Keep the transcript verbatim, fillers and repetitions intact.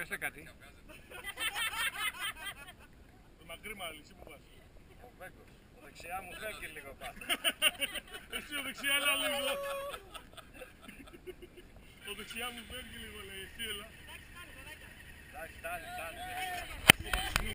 Πέσε κάτι. Το μακρύ μάλι, εσύ που πας. Ο Βέγκος. Δεξιά μου φεύγει λίγο πάνω. Εσύ ο δεξιά έλα λίγο. Ο δεξιά μου φεύγει λίγο λέει, εσύ έλα. Εντάξει, φτάνει, φτάνει.